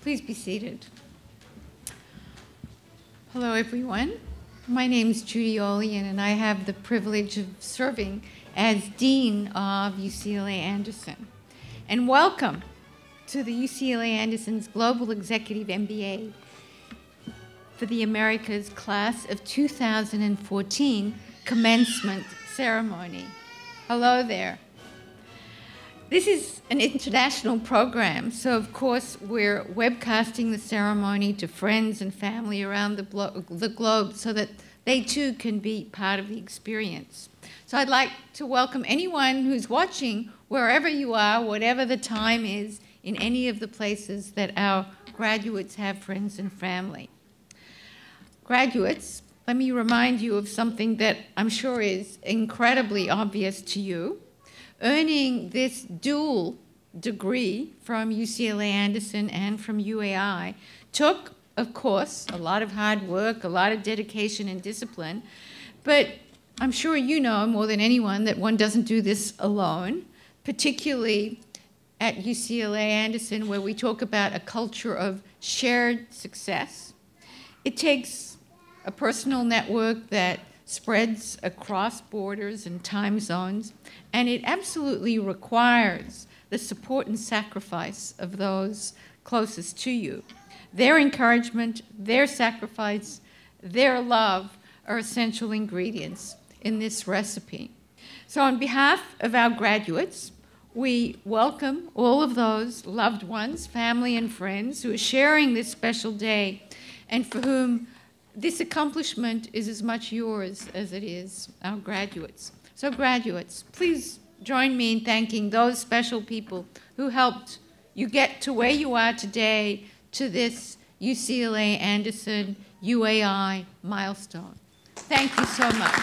Please be seated. Hello, everyone. My name is Judy Olian, and I have the privilege of serving as Dean of UCLA Anderson. And welcome to the UCLA Anderson's Global Executive MBA for the Americas class of 2014 commencement ceremony. Hello there. This is an international program, so of course we're webcasting the ceremony to friends and family around the globe so that they too can be part of the experience. So I'd like to welcome anyone who's watching, wherever you are, whatever the time is, in any of the places that our graduates have friends and family. Graduates, let me remind you of something that I'm sure is incredibly obvious to you. Earning this dual degree from UCLA Anderson and from UAI took, of course, a lot of hard work, a lot of dedication and discipline, but I'm sure you know more than anyone that one doesn't do this alone, particularly at UCLA Anderson, where we talk about a culture of shared success. It takes a personal network that spreads across borders and time zones, and it absolutely requires the support and sacrifice of those closest to you. Their encouragement, their sacrifice, their love are essential ingredients in this recipe. So on behalf of our graduates, we welcome all of those loved ones, family and friends who are sharing this special day and for whom this accomplishment is as much yours as it is our graduates. So graduates, please join me in thanking those special people who helped you get to where you are today, to this UCLA Anderson UAI milestone. Thank you so much.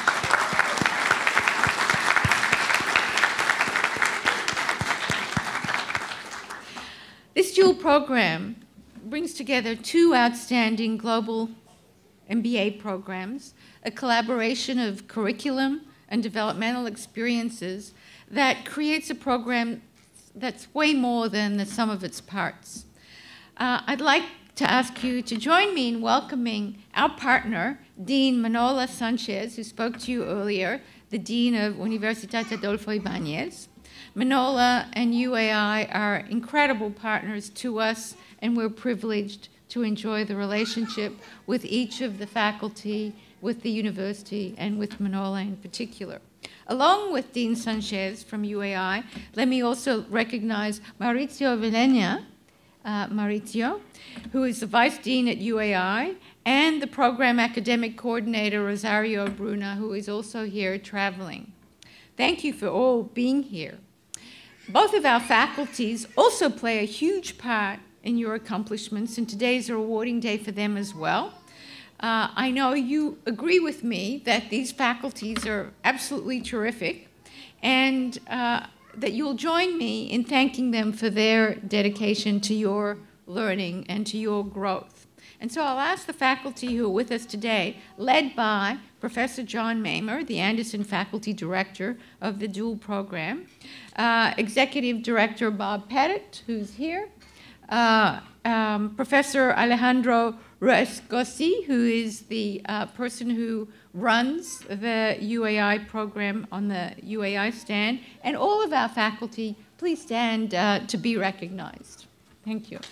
This dual program brings together two outstanding global MBA programs, a collaboration of curriculum and developmental experiences that creates a program that's way more than the sum of its parts. I'd like to ask you to join me in welcoming our partner, Dean Manola Sanchez, who spoke to you earlier, the Dean of Universidad Adolfo Ibáñez. Manola and UAI are incredible partners to us, and we're privileged to enjoy the relationship with each of the faculty, with the university, and with Manola in particular. Along with Dean Sanchez from UAI, let me also recognize Mauricio Vilena, Mauricio, who is the Vice Dean at UAI, and the Program Academic Coordinator, Rosario Bruna, who is also here traveling. Thank you for all being here. Both of our faculties also play a huge part in your accomplishments, and today's a rewarding day for them as well. I know you agree with me that these faculties are absolutely terrific, and that you'll join me in thanking them for their dedication to your learning and to your growth. And so I'll ask the faculty who are with us today, led by Professor John Mamer, the Anderson Faculty Director of the dual program, Executive Director Bob Pettit, who's here, Professor Alejandro Ruesgosi, who is the person who runs the UAI program on the UAI stand, and all of our faculty, please stand to be recognized. Thank you.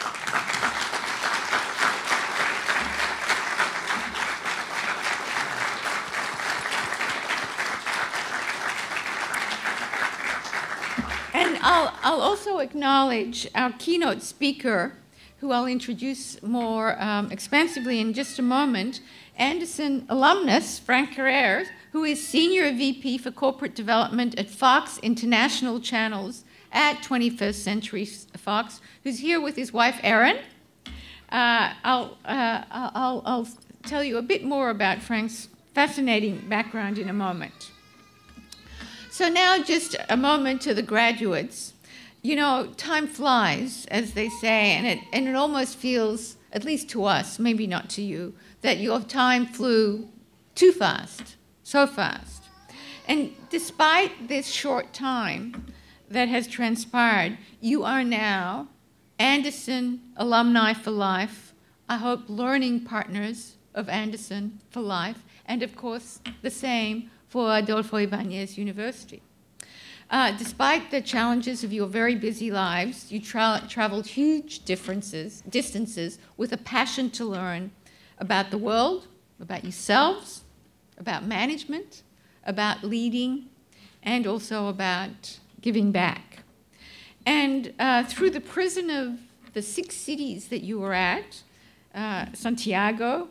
And I'll also acknowledge our keynote speaker, who I'll introduce more expansively in just a moment, Anderson alumnus Frank Carrere, who is Senior VP for Corporate Development at Fox International Channels at 21st Century Fox, who's here with his wife, Erin. I'll tell you a bit more about Frank's fascinating background in a moment. So now just a moment to the graduates. You know, time flies, as they say, and it almost feels, at least to us, maybe not to you, that your time flew too fast, so fast. And despite this short time that has transpired, you are now Anderson alumni for life, I hope learning partners of Anderson for life, and of course the same for Adolfo Ibáñez University. Despite the challenges of your very busy lives, you traveled huge distances with a passion to learn about the world, about yourselves, about management, about leading, and also about giving back. And through the prison of the 6 cities that you were at, Santiago,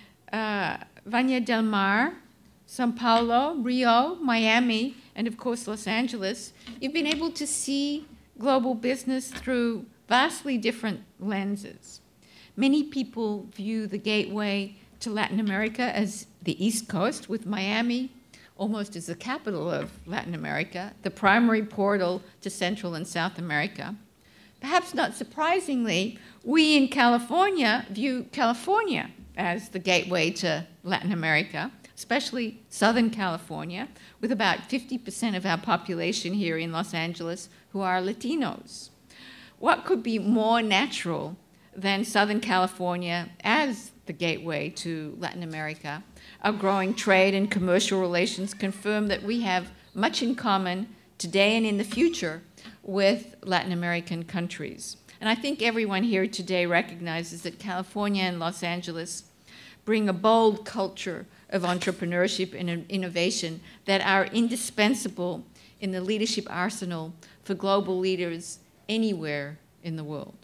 Viña del Mar, São Paulo, Rio, Miami, and of course Los Angeles, you've been able to see global business through vastly different lenses. Many people view the gateway to Latin America as the East Coast, with Miami almost as the capital of Latin America, the primary portal to Central and South America. Perhaps not surprisingly, we in California view California as the gateway to Latin America, especially Southern California, with about 50% of our population here in Los Angeles who are Latinos. What could be more natural than Southern California as the gateway to Latin America? Our growing trade and commercial relations confirm that we have much in common today and in the future with Latin American countries. And I think everyone here today recognizes that California and Los Angeles bring a bold culture of entrepreneurship and innovation that are indispensable in the leadership arsenal for global leaders anywhere in the world.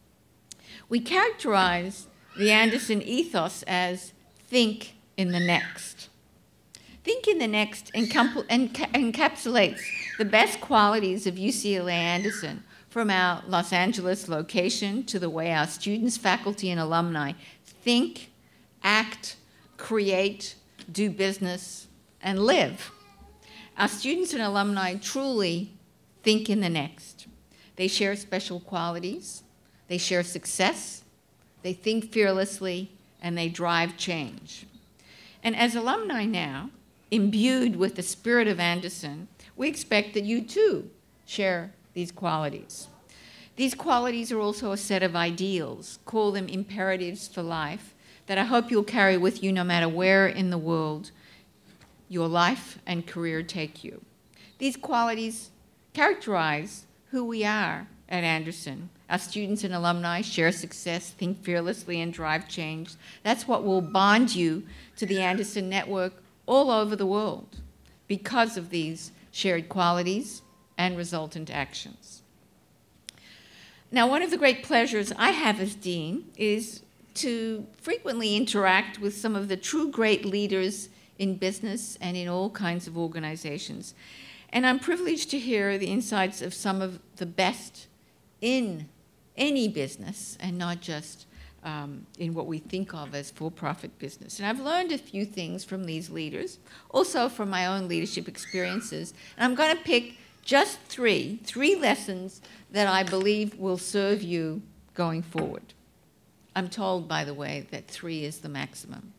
We characterize the Anderson ethos as think in the next. Think in the next encapsulates the best qualities of UCLA Anderson, from our Los Angeles location to the way our students, faculty, and alumni think, act, create, do business, and live. Our students and alumni truly think in the next. They share special qualities, they share success, they think fearlessly, and they drive change. And as alumni now, imbued with the spirit of Anderson, we expect that you too share these qualities. These qualities are also a set of ideals, call them imperatives for life, that I hope you'll carry with you no matter where in the world your life and career take you. These qualities characterize who we are at Anderson. Our students and alumni share success, think fearlessly, and drive change. That's what will bond you to the Anderson network all over the world because of these shared qualities and resultant actions. Now, one of the great pleasures I have as dean is to frequently interact with some of the true great leaders in business and in all kinds of organizations. And I'm privileged to hear the insights of some of the best in any business, and not just in what we think of as for-profit business. And I've learned a few things from these leaders, also from my own leadership experiences. And I'm going to pick just three lessons that I believe will serve you going forward. I'm told, by the way, that 3 is the maximum.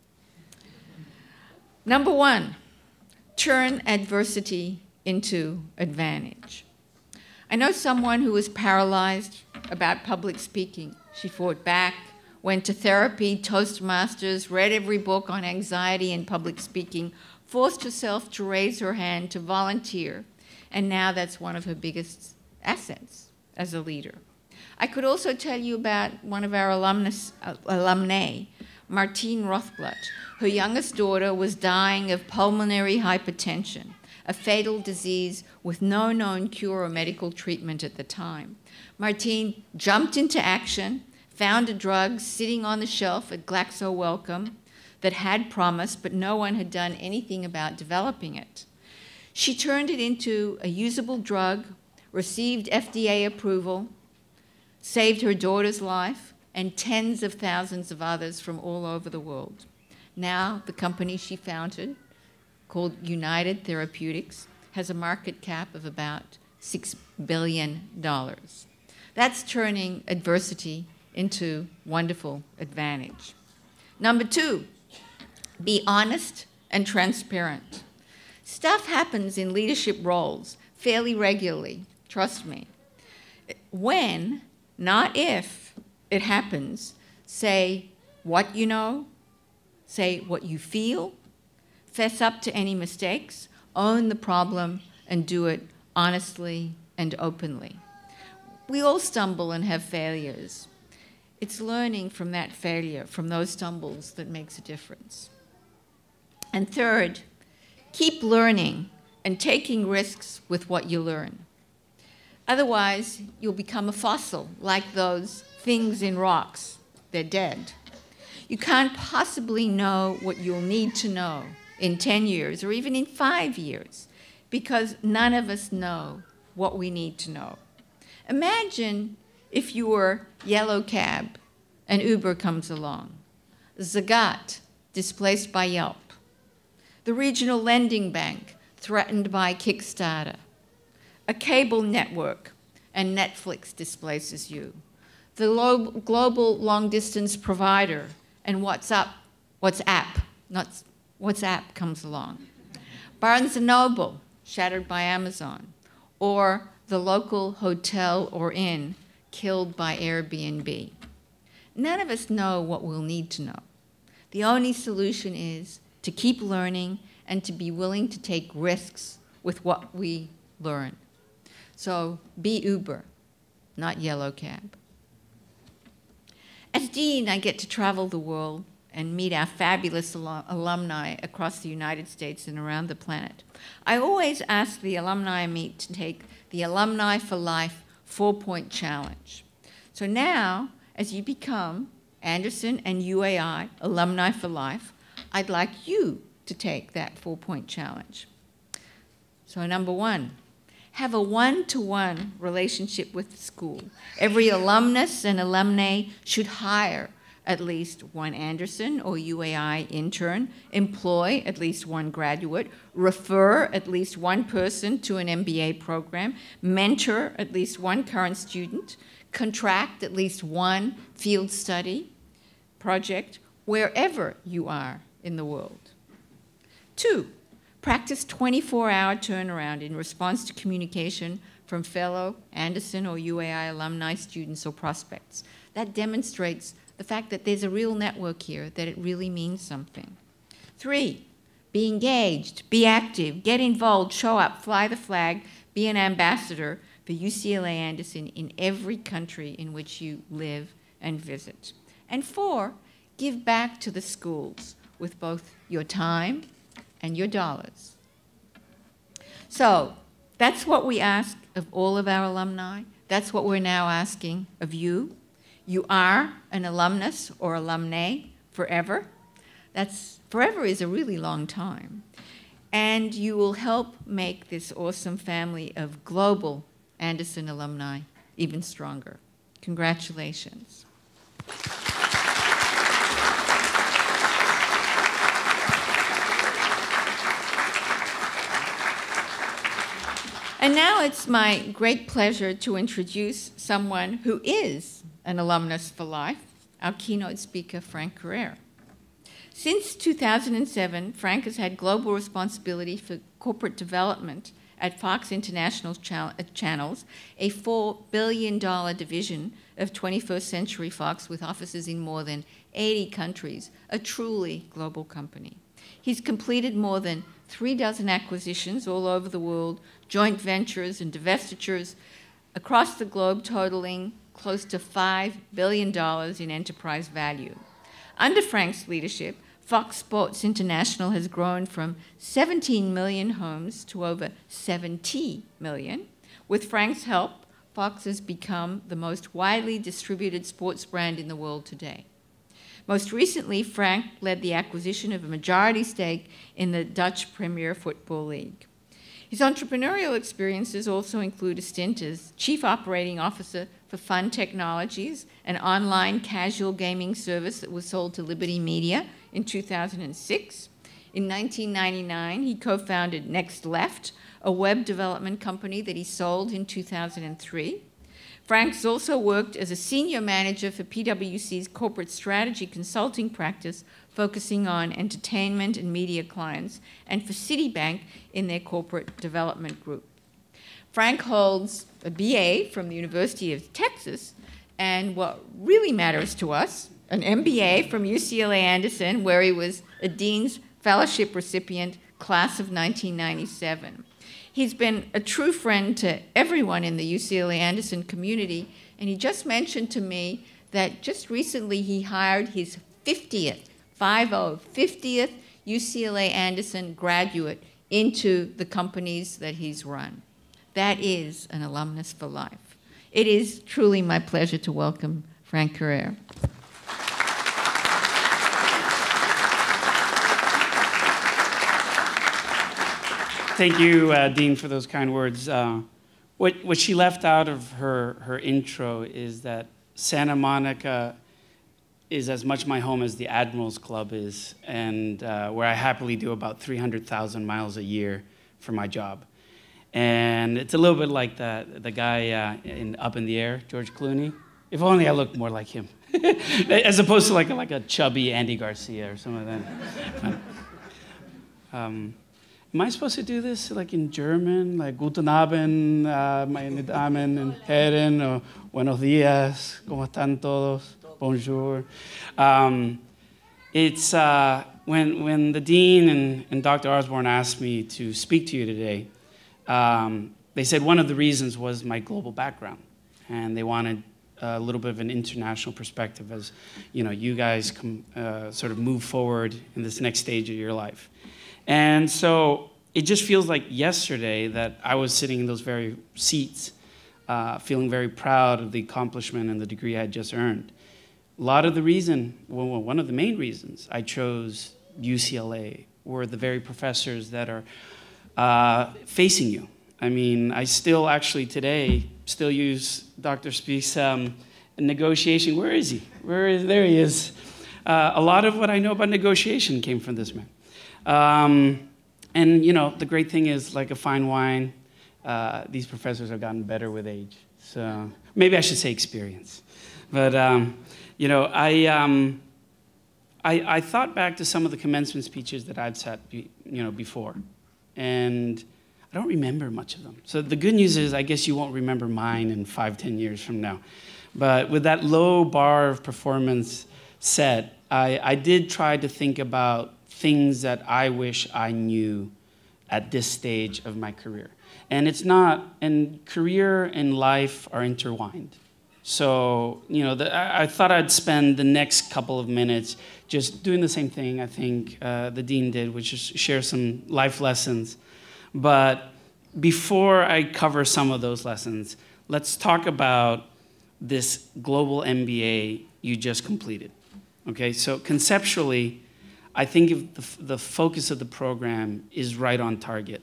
Number 1, turn adversity into advantage. I know someone who was paralyzed about public speaking. She fought back, went to therapy, Toastmasters, read every book on anxiety and public speaking, forced herself to raise her hand to volunteer, and now that's one of her biggest assets as a leader. I could also tell you about one of our alumnae, Martine Rothblatt. Her youngest daughter was dying of pulmonary hypertension, a fatal disease with no known cure or medical treatment at the time. Martine jumped into action, found a drug sitting on the shelf at Glaxo Wellcome that had promise, but no one had done anything about developing it. She turned it into a usable drug, received FDA approval, saved her daughter's life and tens of thousands of others from all over the world. Now, the company she founded, called United Therapeutics, has a market cap of about $6 billion. That's turning adversity into wonderful advantage. Number 2, be honest and transparent. Stuff happens in leadership roles fairly regularly, trust me. When not if it happens. Say what you know, say what you feel, fess up to any mistakes, own the problem, and do it honestly and openly. We all stumble and have failures. It's learning from that failure, from those stumbles, that makes a difference. And third, keep learning and taking risks with what you learn. Otherwise, you'll become a fossil, like those things in rocks. They're dead. You can't possibly know what you'll need to know in 10 years or even in 5 years, because none of us know what we need to know. Imagine if you were Yellow Cab and Uber comes along, Zagat displaced by Yelp, the regional lending bank threatened by Kickstarter, a cable network and Netflix displaces you, the global long-distance provider and WhatsApp comes along, Barnes & Noble shattered by Amazon, or the local hotel or inn killed by Airbnb. None of us know what we'll need to know. The only solution is to keep learning and to be willing to take risks with what we learn. So be Uber, not Yellow Cab. As dean, I get to travel the world and meet our fabulous alumni across the United States and around the planet. I always ask the alumni I meet to take the Alumni for Life 4-point challenge. So now, as you become Anderson and UAI Alumni for Life, I'd like you to take that 4-point challenge. So number 1, have a one-to-one relationship with the school. Every alumnus and alumnae should hire at least one Anderson or UAI intern, employ at least one graduate, refer at least one person to an MBA program, mentor at least one current student, contract at least one field study project wherever you are in the world. 2, practice 24-hour turnaround in response to communication from fellow Anderson or UAI alumni students or prospects. That demonstrates the fact that there's a real network here, that it really means something. 3, be engaged, be active, get involved, show up, fly the flag, be an ambassador for UCLA Anderson in every country in which you live and visit. And 4, give back to the schools with both your time and your dollars. So that's what we ask of all of our alumni. That's what we're now asking of you. You are an alumnus or alumnae forever. Forever is a really long time. And you will help make this awesome family of global Anderson alumni even stronger. Congratulations. And now it's my great pleasure to introduce someone who is an alumnus for life, our keynote speaker, Frank Carrere. Since 2007, Frank has had global responsibility for corporate development at Fox International Channels, a $4 billion division of 21st Century Fox with offices in more than 80 countries, a truly global company. He's completed more than 36 acquisitions all over the world, joint ventures and divestitures across the globe totaling close to $5 billion in enterprise value. Under Frank's leadership, Fox Sports International has grown from 17 million homes to over 70 million. With Frank's help, Fox has become the most widely distributed sports brand in the world today. Most recently, Frank led the acquisition of a majority stake in the Dutch Premier Football League. His entrepreneurial experiences also include a stint as Chief Operating Officer for Fun Technologies, an online casual gaming service that was sold to Liberty Media in 2006. In 1999, he co-founded Next Left, a web development company that he sold in 2003. Frank's also worked as a senior manager for PwC's corporate strategy consulting practice, focusing on entertainment and media clients, and for Citibank in their corporate development group. Frank holds a BA from the University of Texas and what really matters to us, an MBA from UCLA Anderson, where he was a Dean's Fellowship recipient, class of 1997. He's been a true friend to everyone in the UCLA Anderson community, and he just mentioned to me that just recently he hired his 50th UCLA Anderson graduate into the companies that he's run. That is an alumnus for life. It is truly my pleasure to welcome Frank Carrere. Thank you, Dean, for those kind words. What she left out of her intro is that Santa Monica is as much my home as the Admirals Club is, and where I happily do about 300,000 miles a year for my job. And it's a little bit like the guy in Up in the Air, George Clooney. If only I looked more like him, as opposed to like a chubby Andy Garcia or something like that. Am I supposed to do this like in German, like Guten Abend, meine Damen und Herren, or Buenos días, ¿cómo están todos? Bonjour. It's when the dean and Dr. Osborne asked me to speak to you today, they said one of the reasons was my global background, and they wanted a little bit of an international perspective as you guys sort of move forward in this next stage of your life. And so it just feels like yesterday that I was sitting in those very seats, feeling very proud of the accomplishment and the degree I had just earned. A lot of the reason, well, one of the main reasons I chose UCLA were the very professors that are facing you. I mean, I still actually today still use Dr. Spieth's negotiation. Where is he? There he is. A lot of what I know about negotiation came from this man. And the great thing is, like a fine wine, these professors have gotten better with age. So maybe I should say experience. But I thought back to some of the commencement speeches that I'd sat before, and I don't remember much of them. So the good news is, I guess you won't remember mine in 5-10 years from now. But with that low bar of performance set, I did try to think about things that I wish I knew at this stage of my career. And it's not, and career and life are intertwined. So, I thought I'd spend the next couple of minutes just doing the same thing I think the dean did, which is share some life lessons. But before I cover some of those lessons, let's talk about this Global MBA you just completed. Okay, so conceptually, I think if the focus of the program is right on target.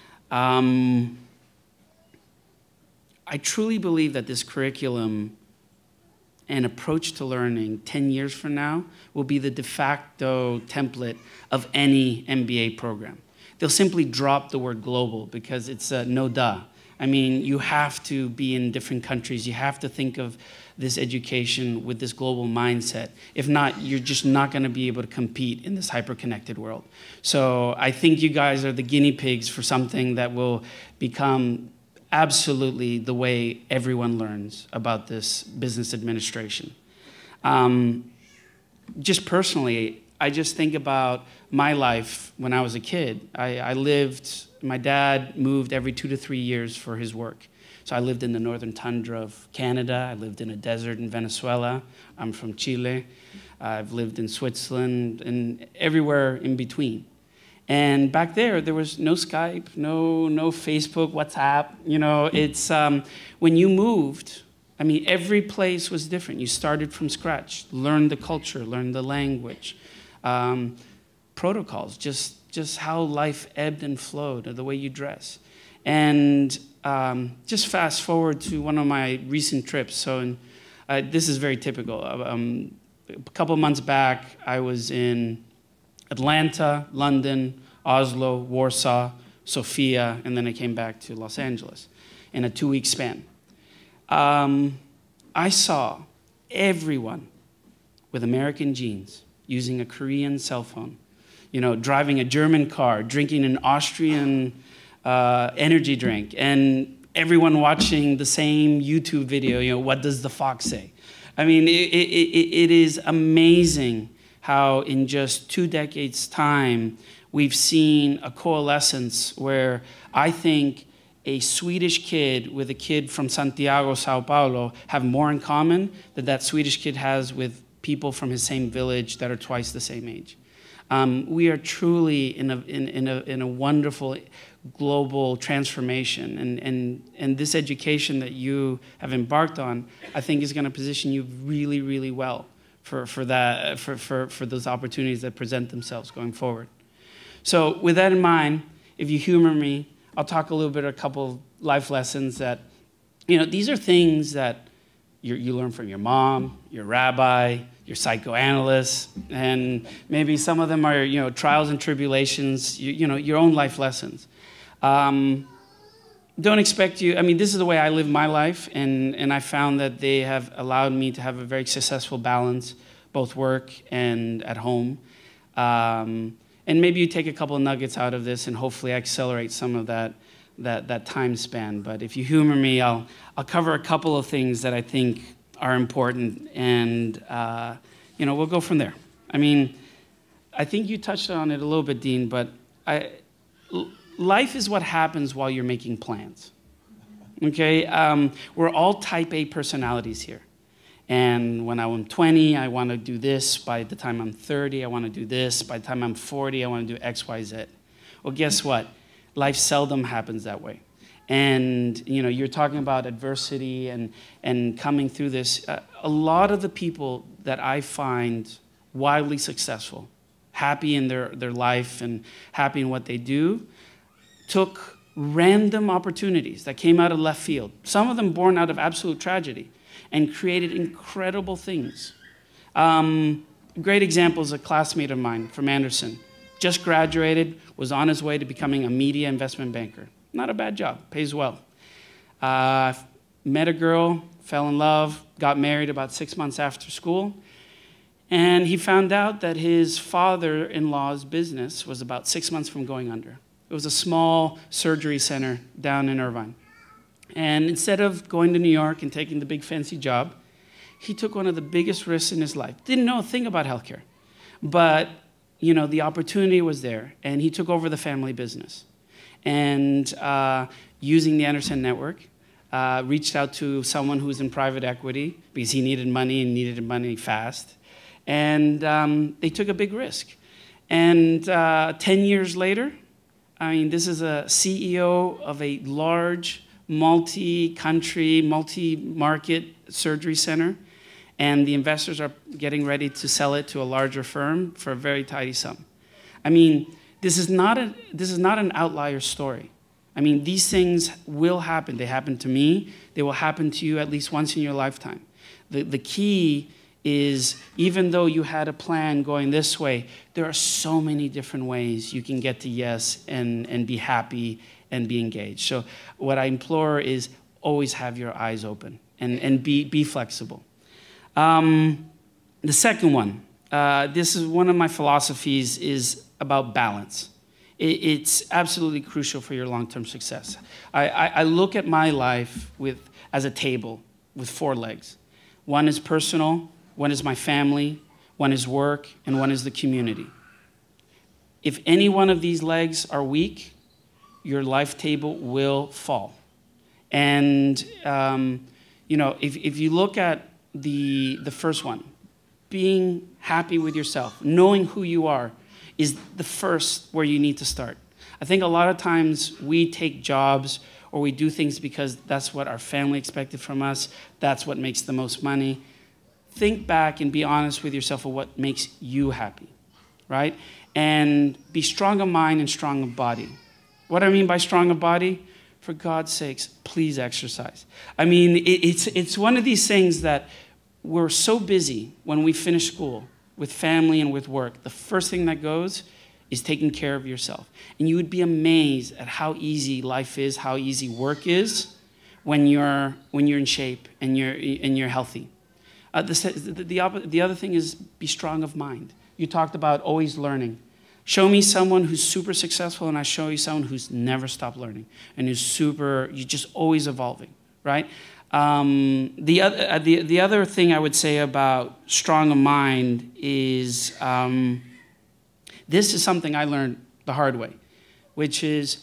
I truly believe that this curriculum and approach to learning 10 years from now will be the de facto template of any MBA program. They'll simply drop the word global because it's no duh. I mean, you have to be in different countries. You have to think of this education with this global mindset. If not, you're just not going to be able to compete in this hyper-connected world. So I think you guys are the guinea pigs for something that will become absolutely the way everyone learns about this business administration. Just personally, I just think about my life when I was a kid. My dad moved every 2 to 3 years for his work. So I lived in the northern tundra of Canada. I lived in a desert in Venezuela. I'm from Chile. I've lived in Switzerland and everywhere in between. And back there was no Skype, no Facebook, WhatsApp. It's when you moved, I mean, every place was different. You started from scratch, learned the culture, learned the language, protocols, just how life ebbed and flowed, or the way you dress. And just fast forward to one of my recent trips. So this is very typical. A couple months back, I was in Atlanta, London, Oslo, Warsaw, Sofia, and then I came back to Los Angeles in a 2-week span. I saw everyone with American jeans using a Korean cell phone, driving a German car, drinking an Austrian energy drink, and everyone watching the same YouTube video, what does the fox say? I mean, it is amazing how in just 2 decades' time, we've seen a coalescence where I think a Swedish kid with a kid from Santiago, Sao Paulo, have more in common than that Swedish kid has with people from his same village that are twice the same age. We are truly in a wonderful global transformation, and this education that you have embarked on, I think, is going to position you really, really well for those opportunities that present themselves going forward. So with that in mind, if you humor me, I'll talk a little bit, a couple life lessons that, these are things that you learn from your mom, your rabbi, your psychoanalyst, and maybe some of them are, trials and tribulations, your own life lessons. Don't expect you, this is the way I live my life, and I found that they have allowed me to have a very successful balance, both work and at home. And maybe you take a couple of nuggets out of this and hopefully accelerate some of that time span. But if you humor me, I'll cover a couple of things that I think are important, and we'll go from there. I think you touched on it a little bit, Dean, but life is what happens while you're making plans. Okay, we're all type A personalities here. And when I'm 20, I want to do this. By the time I'm 30, I want to do this. By the time I'm 40, I want to do X, Y, Z. Well, guess what? Life seldom happens that way. And, you're talking about adversity and coming through this. A lot of the people that I find wildly successful, happy in their life and happy in what they do, took random opportunities that came out of left field. Some of them born out of absolute tragedy, and created incredible things. Great example is a classmate of mine from Anderson. Just graduated, was on his way to becoming a media investment banker. Not a bad job, pays well. Met a girl, fell in love, got married about 6 months after school, and he found out that his father-in-law's business was about 6 months from going under. It was a small surgery center down in Irvine. And instead of going to New York and taking the big fancy job, he took one of the biggest risks in his life. Didn't know a thing about healthcare, but the opportunity was there, and he took over the family business. And using the Anderson network, reached out to someone who was in private equity because he needed money and needed money fast. And they took a big risk. And 10 years later, this is a CEO of a large multi-country, multi-market surgery center, and the investors are getting ready to sell it to a larger firm for a very tidy sum. This is not an outlier story. These things will happen. They happen to me. They will happen to you at least once in your lifetime. The key is, even though you had a plan going this way, there are so many different ways you can get to yes and be happy and be engaged. So what I implore is always have your eyes open and be flexible. The second one, this is one of my philosophies, is about balance. It's absolutely crucial for your long-term success. I look at my life as a table with 4 legs. One is personal, one is my family, one is work, and one is the community. If any one of these legs are weak, your life table will fall. And, if you look at the first one, being happy with yourself, knowing who you are, is the first where you need to start. I think a lot of times we take jobs or we do things because that's what our family expected from us, that's what makes the most money. Think back and be honest with yourself of what makes you happy, right? And be strong of mind and strong of body. What I mean by strong of body, for God's sakes, please exercise. It's one of these things that we're so busy when we finish school with family and with work. The first thing that goes is taking care of yourself. And you would be amazed at how easy life is, how easy work is when you're in shape and you're healthy. The other thing is be strong of mind. You talked about always learning. Show me someone who's super successful, and I show you someone who's never stopped learning and you're just always evolving, right? The other thing I would say about strong of mind is this is something I learned the hard way, which is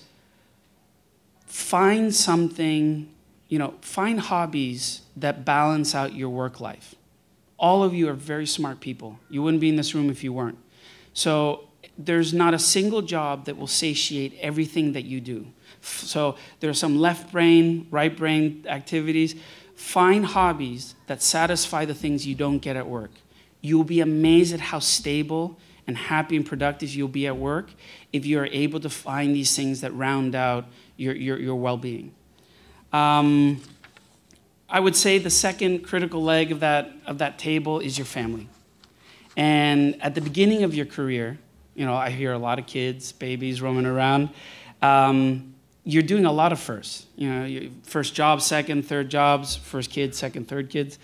find something, find hobbies that balance out your work life. All of you are very smart people. You wouldn't be in this room if you weren't. So there's not a single job that will satiate everything that you do. So there are some left brain, right brain activities. Find hobbies that satisfy the things you don't get at work. You'll be amazed at how stable and happy and productive you'll be at work if you're able to find these things that round out your well-being. I would say the second critical leg of that table is your family. And at the beginning of your career, I hear a lot of kids, babies roaming around. You're doing a lot of firsts. Your first job, second, third jobs, first kids, second, third kids.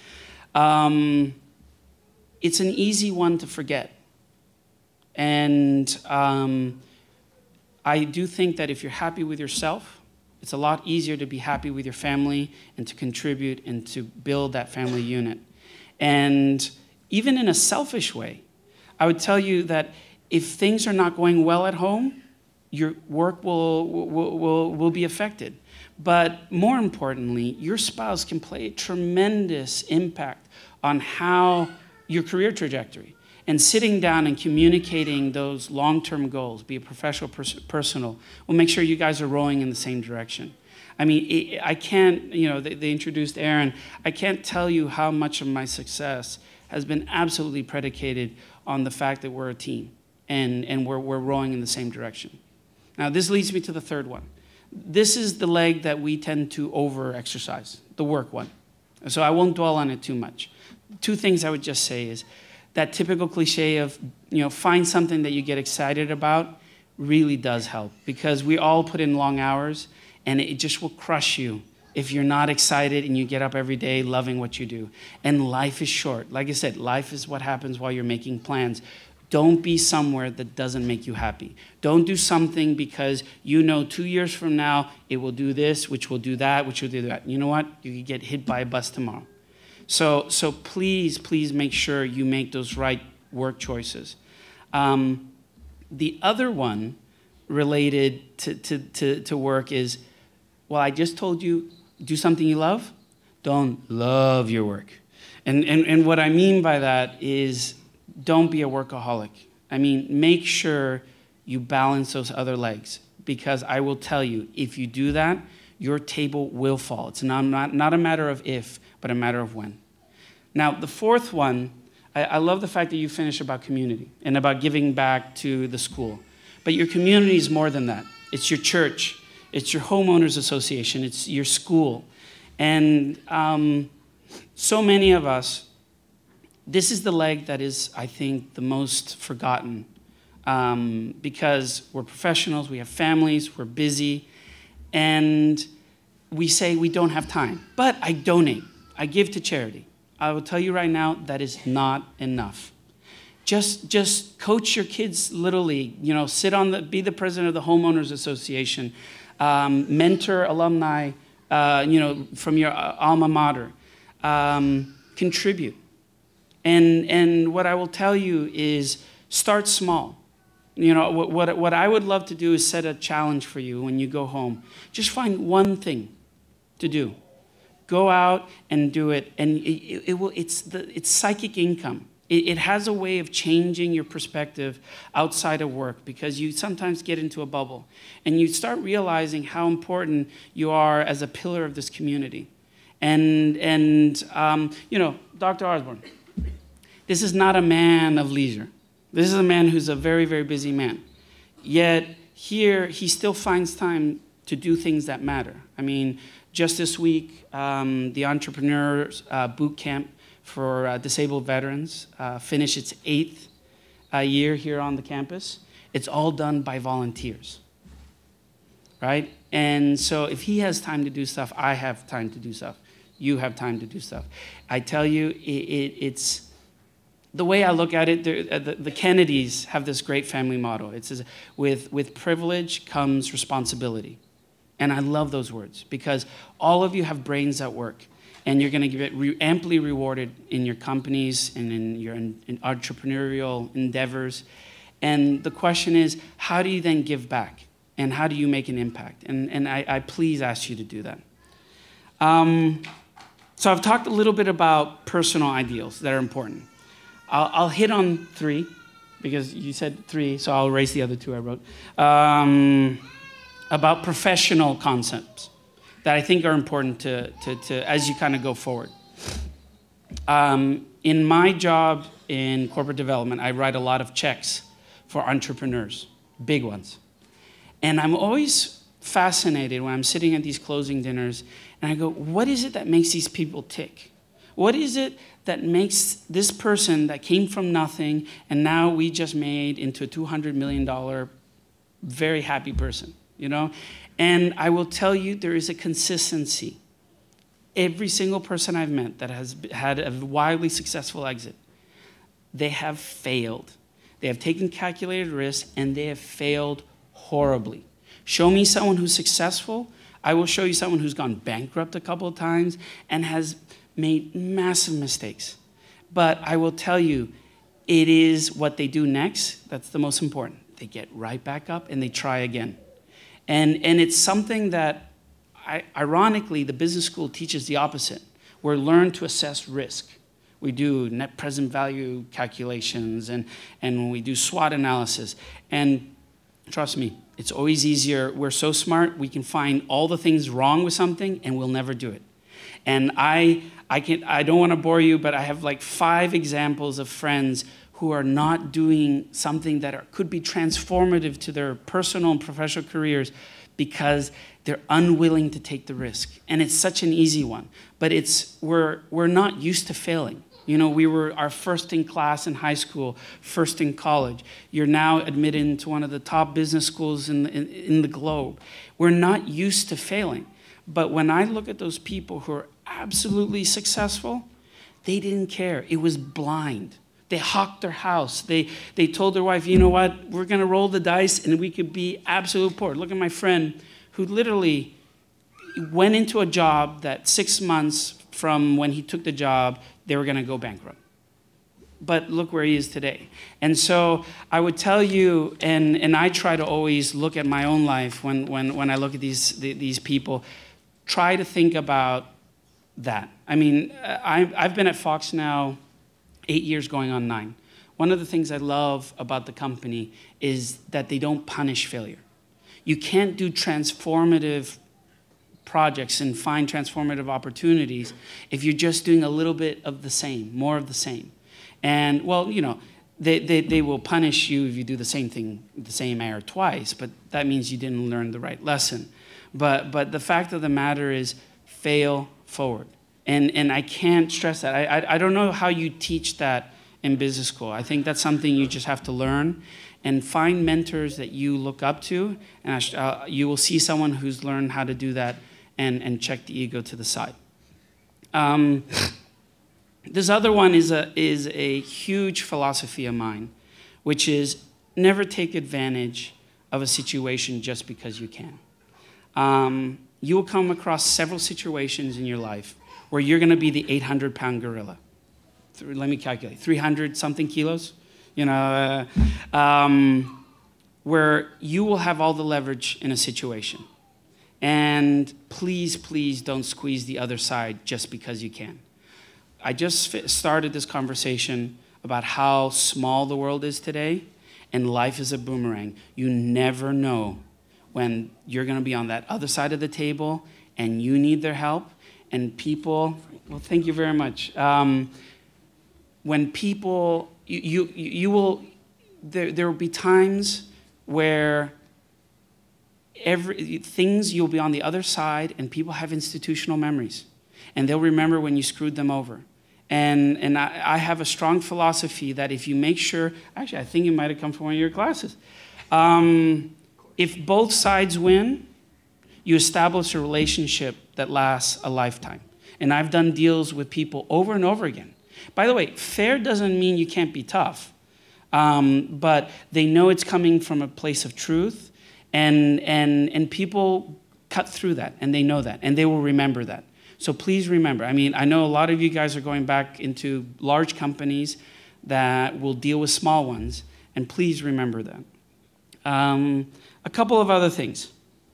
It's an easy one to forget. And I do think that if you're happy with yourself, it's a lot easier to be happy with your family and to contribute and to build that family unit. And even in a selfish way, I would tell you that if things are not going well at home, your work will be affected. But more importantly, your spouse can play a tremendous impact on how your career trajectory. And sitting down and communicating those long-term goals, be it professional, personal, will make sure you guys are rowing in the same direction. I mean, I can't, they introduced Aaron. I can't tell you how much of my success has been absolutely predicated on the fact that we're a team and we're rowing in the same direction. Now, this leads me to the third one. This is the leg that we tend to over-exercise, the work one. So I won't dwell on it too much. Two things I would just say is, that typical cliche of, find something that you get excited about really does help, because we all put in long hours and it just will crush you if you're not excited and you get up every day loving what you do. And life is short. Like I said, life is what happens while you're making plans. Don't be somewhere that doesn't make you happy. Don't do something because 2 years from now it will do this, which will do that, which will do that. You know what? You could get hit by a bus tomorrow. So please make sure you make those right work choices. The other one related to work is, well, I just told you, do something you love. Don't love your work. And what I mean by that is, don't be a workaholic. I mean, make sure you balance those other legs, because I will tell you, if you do that, your table will fall. It's not a matter of if, but a matter of when. Now, the fourth one, I love the fact that you finished about community and about giving back to the school. But your community is more than that. It's your church. It's your homeowners association. It's your school. And so many of us, this is the leg that is, I think, the most forgotten, because we're professionals, we have families, we're busy, and we say we don't have time. But I donate. I give to charity. I will tell you right now, that is not enough. Just coach your kids Little League. Be the president of the homeowners association. Mentor alumni, from your alma mater. Contribute. And what I will tell you is, start small. What I would love to do is set a challenge for you when you go home. Just find one thing to do. Go out and do it, and it's psychic income. It has a way of changing your perspective outside of work, because you sometimes get into a bubble, and you start realizing how important you are as a pillar of this community. And Dr. Osborne, this is not a man of leisure. This is a man who's a very, very busy man. Yet here, he still finds time to do things that matter. I mean, just this week, the Entrepreneurs Boot Camp for disabled veterans finished its 8th year here on the campus. It's all done by volunteers, right? And so if he has time to do stuff, I have time to do stuff. You have time to do stuff. I tell you, it's the way I look at it. The Kennedys have this great family motto. It says, with privilege comes responsibility. And I love those words, because all of you have brains at work. and you're going to get amply rewarded in your companies and in your entrepreneurial endeavors. And the question is, how do you then give back? And how do you make an impact? And I please ask you to do that. So I've talked a little bit about personal ideals that are important. I'll hit on 3, because you said 3, so I'll erase the other 2 I wrote. About professional concepts that I think are important to as you kind of go forward. In my job in corporate development, I write a lot of checks for entrepreneurs, big ones. And I'm always fascinated when I'm sitting at these closing dinners, and I go, what is it that makes these people tick? What is it that makes this person that came from nothing and now we just made into a $200 million very happy person, you know? And I will tell you, there is a consistency. Every single person I've met that has had a wildly successful exit, they have failed. They have taken calculated risks, and they have failed horribly. Show me someone who's successful. I will show you someone who's gone bankrupt a couple of times and has made massive mistakes. But I will tell you, it is what they do next that's the most important. They get right back up and they try again. And it's something that, ironically, the business school teaches the opposite. We're learned to assess risk. We do net present value calculations and we do SWOT analysis. And trust me, it's always easier. We're so smart, we can find all the things wrong with something and we'll never do it. And I don't want to bore you, but I have like 5 examples of friends who are not doing something that could be transformative to their personal and professional careers because they're unwilling to take the risk. And it's such an easy one. But we're not used to failing. You know, we were our first in class in high school, first in college. You're now admitted into one of the top business schools in the globe. We're not used to failing. But when I look at those people who are absolutely successful, they didn't care. It was blind. They hawked their house. They told their wife, you know what, we're going to roll the dice and we could be absolute poor. Look at my friend who literally went into a job that 6 months from when he took the job, they were going to go bankrupt. But look where he is today. And so I would tell you, and I try to always look at my own life when I look at these people, try to think about that. I mean, I've been at Fox now 8 years going on 9. One of the things I love about the company is that they don't punish failure. You can't do transformative projects and find transformative opportunities if you're just doing a little bit of the same, more of the same. And, well, you know, they will punish you if you do the same thing, the same error twice, but that means you didn't learn the right lesson. But the fact of the matter is, fail forward. And I can't stress that. I don't know how you teach that in business school. I think that's something you just have to learn and find mentors that you look up to, and you will see someone who's learned how to do that and check the ego to the side. This other one is a huge philosophy of mine, which is never take advantage of a situation just because you can. You will come across several situations in your life where you're going to be the 800-pound gorilla. Let me calculate, 300-something kilos, you know, where you will have all the leverage in a situation. And please, please don't squeeze the other side just because you can. I just started this conversation about how small the world is today, and life is a boomerang. You never know when you're going to be on that other side of the table and you need their help. And people, well, thank you very much. When people, you will, there will be times where you'll be on the other side and people have institutional memories. And they'll remember when you screwed them over. And I have a strong philosophy that if you make sure, actually I think it might have come from one of your classes. If both sides win, you establish a relationship that lasts a lifetime. And I've done deals with people over and over again. By the way, fair doesn't mean you can't be tough. But they know it's coming from a place of truth. And people cut through that, and they know that, and they will remember that. So please remember, I mean, I know a lot of you guys are going back into large companies that will deal with small ones, and please remember that. A couple of other things.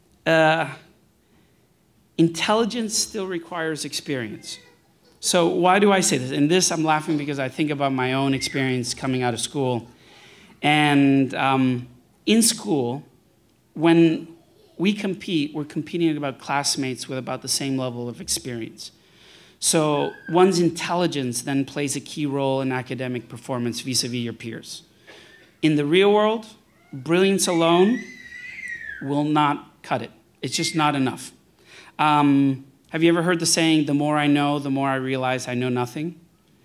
Intelligence still requires experience. So why do I say this? And this, I'm laughing because I think about my own experience coming out of school. And in school, when we compete, we're competing about classmates with about the same level of experience. So one's intelligence then plays a key role in academic performance vis-a-vis your peers. In the real world, brilliance alone will not cut it. It's just not enough. Have you ever heard the saying, the more I know, the more I realize I know nothing?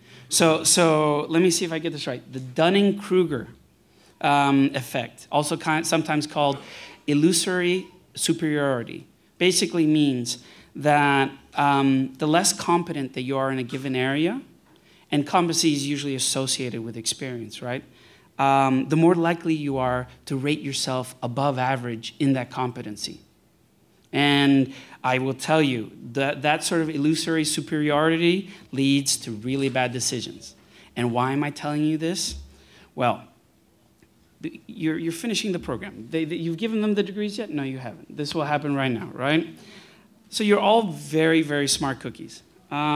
So let me see if I get this right. The Dunning-Kruger effect, also sometimes called illusory superiority, basically means that the less competent that you are in a given area, and competency is usually associated with experience, right? The more likely you are to rate yourself above average in that competency. And I will tell you that that sort of illusory superiority leads to really bad decisions. And why am I telling you this? Well, you're finishing the program. You've given them the degrees yet? No, you haven't. This will happen right now, right? So you're all very, very smart cookies.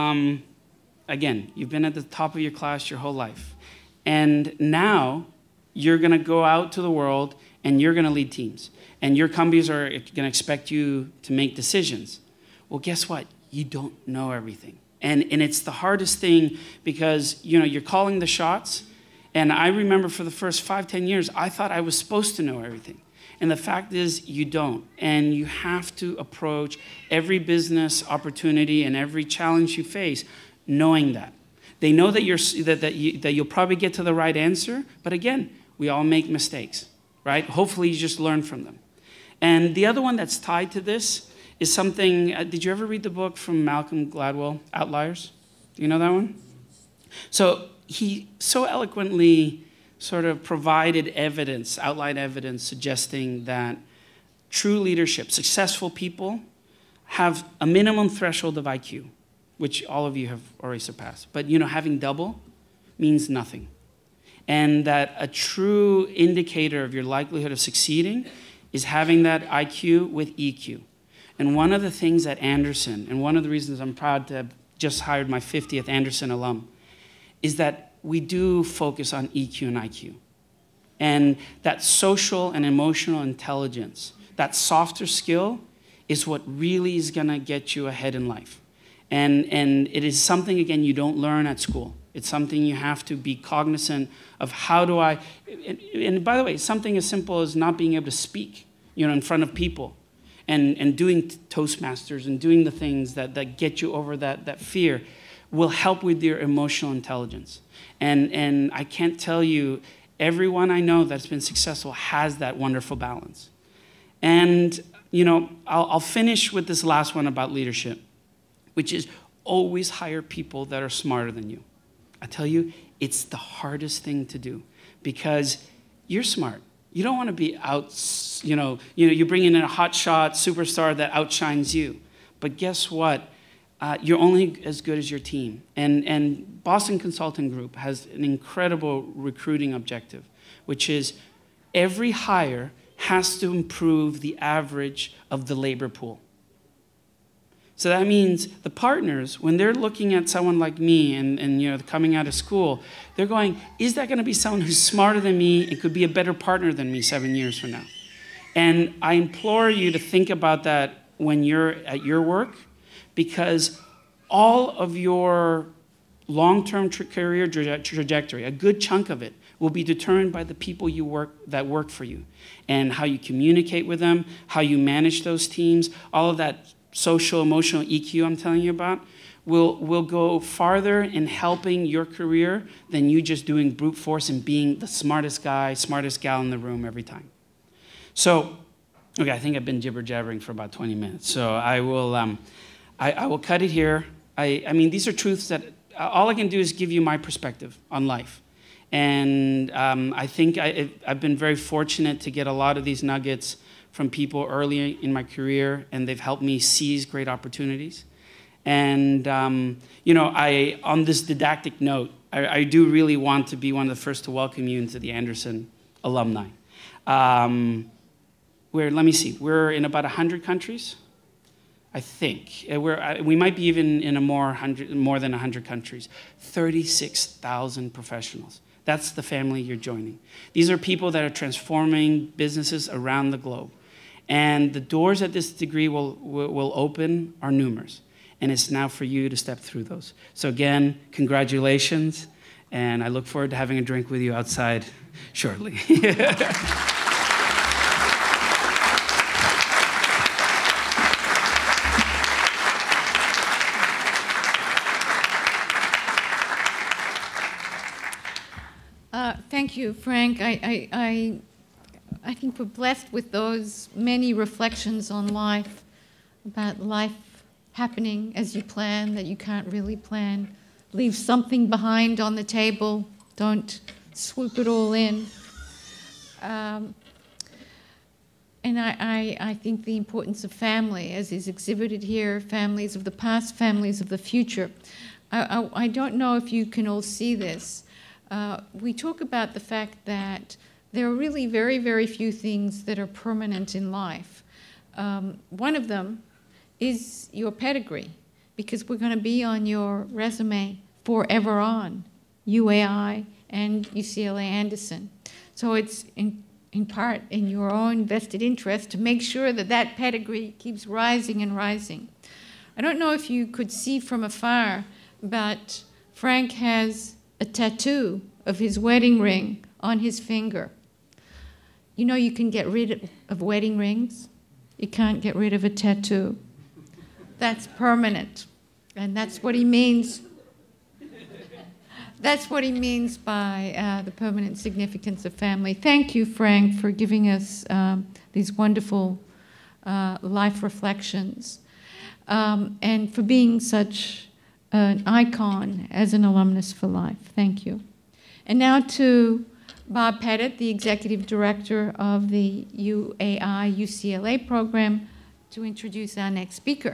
Again, you've been at the top of your class your whole life. And now you're going to go out to the world and you're going to lead teams. And your companies are going to expect you to make decisions. Well, guess what? You don't know everything. And it's the hardest thing because, you know, you're calling the shots. And I remember for the first 5-10 years, I thought I was supposed to know everything. And the fact is, you don't. And you have to approach every business opportunity and every challenge you face knowing that. They know that you'll probably get to the right answer. But again, we all make mistakes, right? Hopefully you just learn from them. And the other one that's tied to this is something, did you ever read the book from Malcolm Gladwell, Outliers? Do you know that one? So he so eloquently sort of provided evidence, outlined evidence, suggesting that true leadership, successful people, have a minimum threshold of IQ, which all of you have already surpassed. But, you know, having double means nothing. And that a true indicator of your likelihood of succeeding is having that IQ with EQ. And one of the things at Anderson, and one of the reasons I'm proud to have just hired my 50th Anderson alum, is that we do focus on EQ and IQ. And that social and emotional intelligence, that softer skill, is what really is going to get you ahead in life. And it is something, again, you don't learn at school. It's something you have to be cognizant of. How do I, and by the way, something as simple as not being able to speak, you know, in front of people, and doing Toastmasters and doing the things that get you over that fear will help with your emotional intelligence. And I can't tell you, everyone I know that's been successful has that wonderful balance. And, you know, I'll finish with this last one about leadership, which is always hire people that are smarter than you. I tell you, it's the hardest thing to do because you're smart. You don't want to be you bring in a hotshot superstar that outshines you. But guess what? You're only as good as your team. And Boston Consulting Group has an incredible recruiting objective, which is every hire has to improve the average of the labor pool. So that means the partners, when they're looking at someone like me and you know, coming out of school, they're going, is that going to be someone who's smarter than me and could be a better partner than me 7 years from now? And I implore you to think about that when you're at your work, because all of your long-term career trajectory, a good chunk of it, will be determined by the people that work for you and how you communicate with them, how you manage those teams, all of that social, emotional EQ I'm telling you about will go farther in helping your career than you just doing brute force and being the smartest guy, smartest gal in the room every time. So, okay, I think I've been jibber-jabbering for about 20 minutes. So I will cut it here. I mean, these are truths that all I can do is give you my perspective on life. And I think I've been very fortunate to get a lot of these nuggets from people early in my career, and they've helped me seize great opportunities. And, you know, on this didactic note, I do really want to be one of the first to welcome you into the Anderson alumni. Let me see, we're in about 100 countries, I think. We might be even in more than 100 countries. 36,000 professionals. That's the family you're joining. These are people that are transforming businesses around the globe. And the doors that this degree will open are numerous. And it's now for you to step through those. So again, congratulations. And I look forward to having a drink with you outside shortly. Thank you, Frank. I think we're blessed with those many reflections on life, about life happening as you plan, that you can't really plan. Leave something behind on the table. Don't swoop it all in. And I think the importance of family, as is exhibited here, families of the past, families of the future. I don't know if you can all see this. We talk about the fact that there are really very, very few things that are permanent in life. One of them is your pedigree, because we're going to be on your resume forever on, UAI and UCLA Anderson. So it's in part in your own vested interest to make sure that that pedigree keeps rising and rising. I don't know if you could see from afar, but Frank has a tattoo of his wedding ring on his finger. You know you can get rid of wedding rings. You can't get rid of a tattoo. That's permanent. And that's what he means. That's what he means by the permanent significance of family. Thank you, Frank, for giving us these wonderful life reflections, and for being such an icon as an alumnus for life. Thank you. And now to Bob Pettit, the Executive Director of the UAI UCLA program, to introduce our next speaker.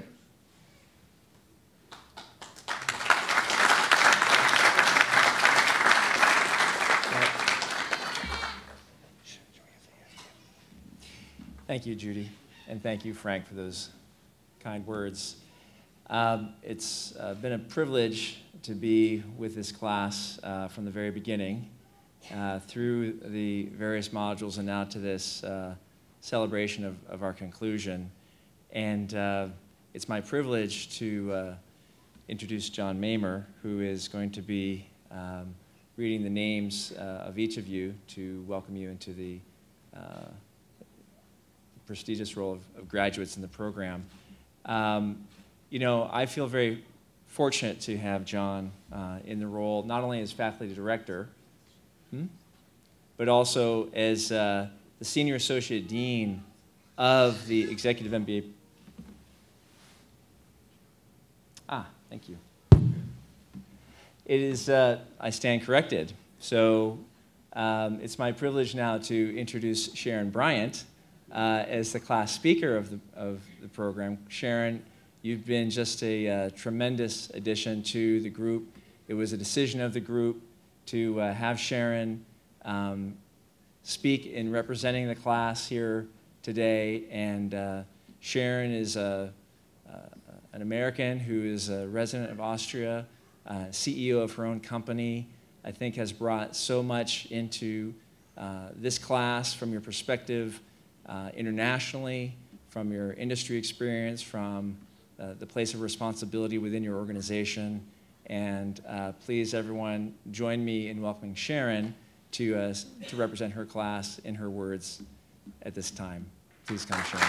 Thank you, Judy, and thank you, Frank, for those kind words. It's been a privilege to be with this class from the very beginning, through the various modules and now to this celebration of our conclusion. And it's my privilege to introduce John Mamer, who is going to be reading the names of each of you to welcome you into the prestigious role of graduates in the program. You know, I feel very fortunate to have John in the role, not only as faculty director, but also as the Senior Associate Dean of the Executive MBA. Thank you. It is, I stand corrected. So it's my privilege now to introduce Sharon Bryant as the class speaker of the program. Sharon, you've been just a tremendous addition to the group. It was a decision of the group to have Sharon speak in representing the class here today. And Sharon is an American who is a resident of Austria, CEO of her own company. I think has brought so much into this class from your perspective internationally, from your industry experience, from the place of responsibility within your organization. And please, everyone, join me in welcoming Sharon to represent her class in her words at this time. Please come, Sharon.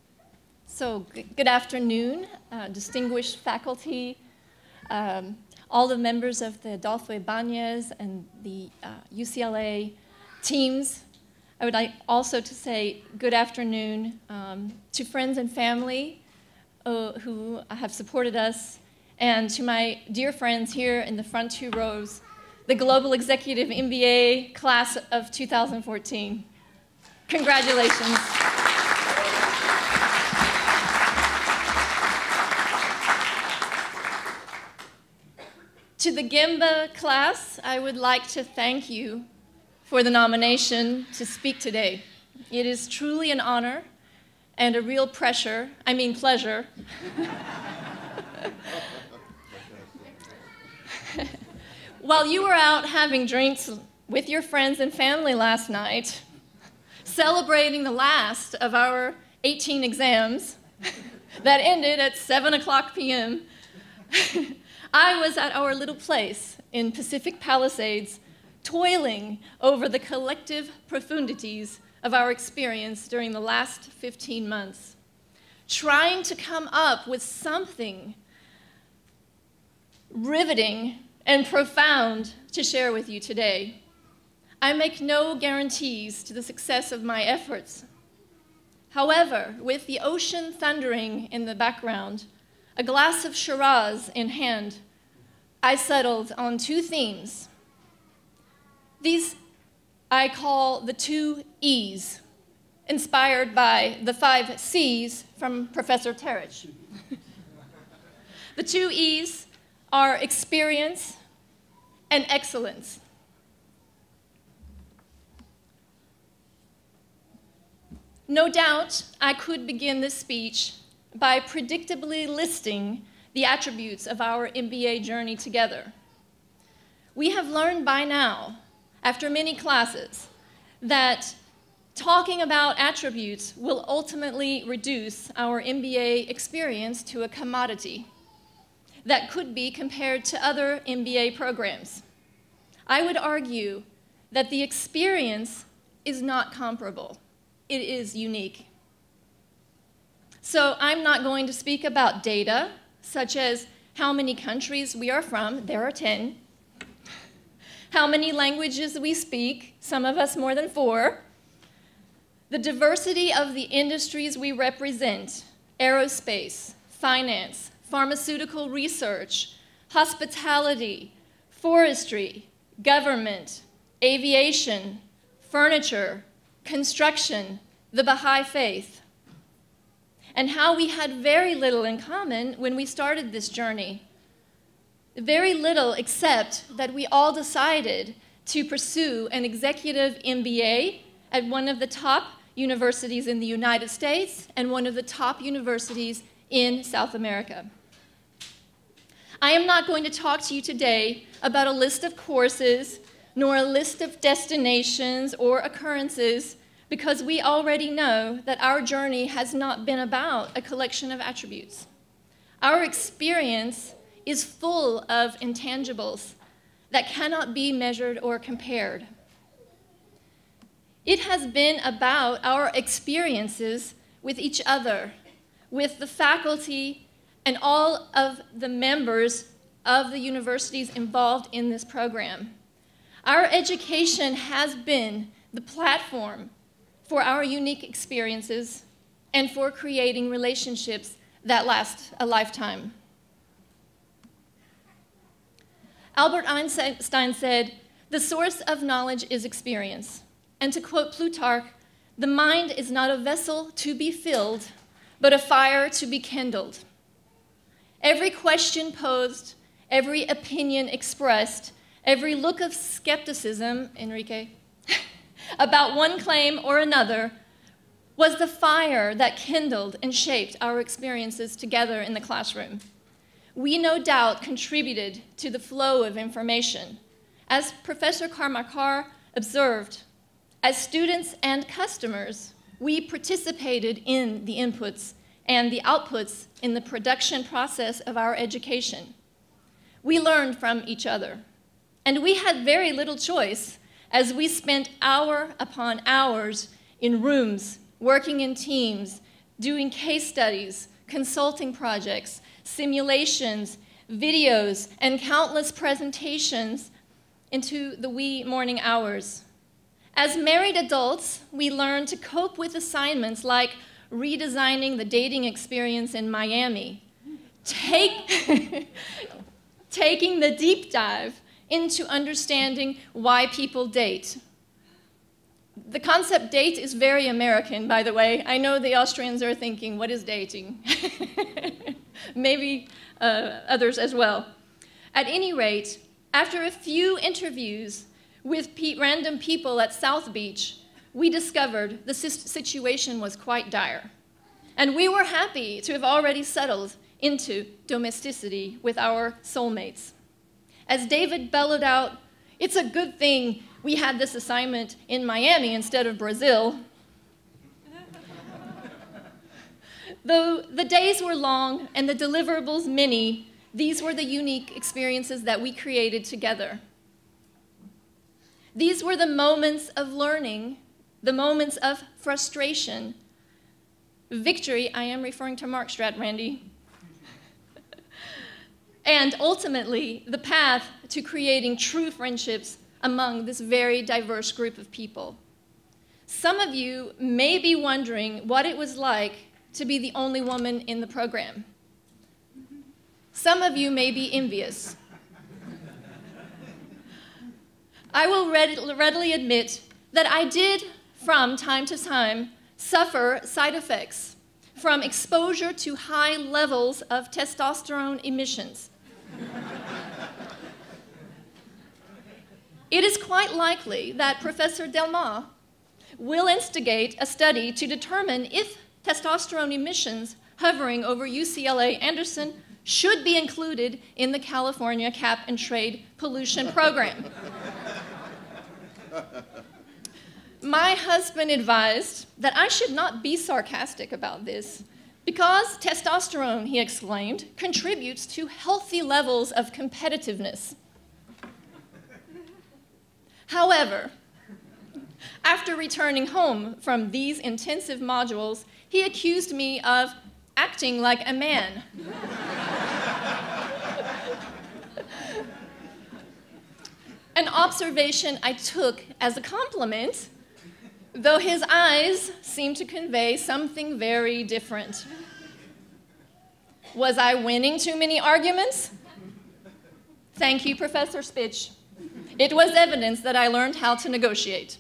So good afternoon, distinguished faculty, all the members of the Adolfo Ibanez and the UCLA teams. I would like also to say good afternoon to friends and family who have supported us, and to my dear friends here in the front 2 rows, the Global Executive MBA class of 2014. Congratulations. To the GEMBA class, I would like to thank you for the nomination to speak today. It is truly an honor and a real pleasure. While you were out having drinks with your friends and family last night, celebrating the last of our 18 exams that ended at 7:00 p.m., I was at our little place in Pacific Palisades, toiling over the collective profundities of our experience during the last 15 months, trying to come up with something riveting and profound to share with you today. I make no guarantees to the success of my efforts. However, with the ocean thundering in the background, a glass of Shiraz in hand, I settled on 2 themes. These I call the 2 E's, inspired by the 5 C's from Professor Terich. The 2 E's are experience and excellence. No doubt I could begin this speech by predictably listing the attributes of our MBA journey together. We have learned by now, after many classes, that talking about attributes will ultimately reduce our MBA experience to a commodity that could be compared to other MBA programs. I would argue that the experience is not comparable. It is unique. So I'm not going to speak about data, such as how many countries we are from, there are 10, how many languages we speak, some of us more than 4, the diversity of the industries we represent, aerospace, finance, pharmaceutical research, hospitality, forestry, government, aviation, furniture, construction, the Baha'i faith, and how we had very little in common when we started this journey. Very little except that we all decided to pursue an executive MBA at one of the top universities in the United States and one of the top universities in South America. I am not going to talk to you today about a list of courses, nor a list of destinations or occurrences, because we already know that our journey has not been about a collection of attributes. Our experience is full of intangibles that cannot be measured or compared. It has been about our experiences with each other, with the faculty, and all of the members of the universities involved in this program. Our education has been the platform for our unique experiences and for creating relationships that last a lifetime. Albert Einstein said, "The source of knowledge is experience." And to quote Plutarch, "The mind is not a vessel to be filled, but a fire to be kindled." Every question posed, every opinion expressed, every look of skepticism, Enrique, about one claim or another, was the fire that kindled and shaped our experiences together in the classroom. We no doubt contributed to the flow of information. As Professor Karmakar observed, as students and customers, we participated in the inputs and the outputs in the production process of our education. We learned from each other, and we had very little choice as we spent hour upon hours in rooms, working in teams, doing case studies, consulting projects, simulations, videos, and countless presentations into the wee morning hours. As married adults, we learn to cope with assignments like redesigning the dating experience in Miami, taking the deep dive into understanding why people date. The concept date is very American, by the way. I know the Austrians are thinking, what is dating? Maybe others as well. At any rate, after a few interviews with random people at South Beach, we discovered the situation was quite dire. And we were happy to have already settled into domesticity with our soulmates. As David bellowed out, "It's a good thing we had this assignment in Miami instead of Brazil." Though the days were long and the deliverables many, these were the unique experiences that we created together. These were the moments of learning, the moments of frustration. Victory, I am referring to Mark Strat, Randy. And ultimately, the path to creating true friendships among this very diverse group of people. Some of you may be wondering what it was like to be the only woman in the program. Some of you may be envious. I will readily admit that I did, from time to time, suffer side effects from exposure to high levels of testosterone emissions. It is quite likely that Professor Delma will instigate a study to determine if testosterone emissions hovering over UCLA Anderson should be included in the California Cap and Trade Pollution Program. My husband advised that I should not be sarcastic about this because testosterone, he exclaimed, contributes to healthy levels of competitiveness. However, after returning home from these intensive modules, he accused me of acting like a man. An observation I took as a compliment, though his eyes seemed to convey something very different. Was I winning too many arguments? Thank you, Professor Spitch. It was evidence that I learned how to negotiate.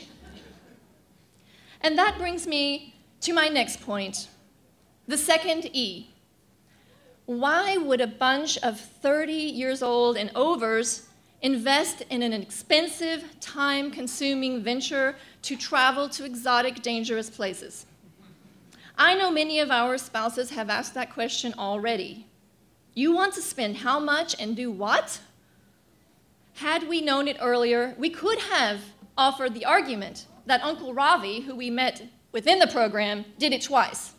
And that brings me to my next point, the second E. Why would a bunch of 30 years old and overs invest in an expensive, time-consuming venture to travel to exotic, dangerous places? I know many of our spouses have asked that question already. You want to spend how much and do what? Had we known it earlier, we could have offered the argument that Uncle Ravi, who we met within the program, did it twice.